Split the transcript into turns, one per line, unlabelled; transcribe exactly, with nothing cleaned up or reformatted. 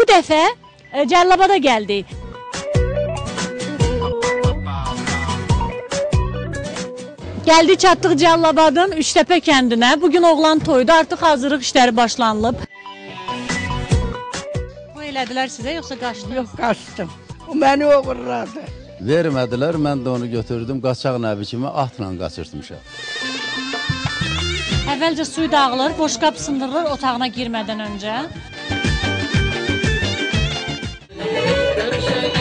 Bu dəfə e, Cəllabada gəldik. Gəldik çatdıq Cəllabadın Üçtəpə kəndinə. Bugün oğlan toydu, artıq hazırlıq işləri başlanılıb. Bu elədilər sizə yoxsa qaçdınız?
Yox, qaçdım. O məni oğurladı.
Vermədilər, mən də onu götürdüm, qaçaq nəbi kimi atla qaçırtmışam.
Əvvəlcə suyu dağılır, boşqab sındırılır otağına girmədən öncə.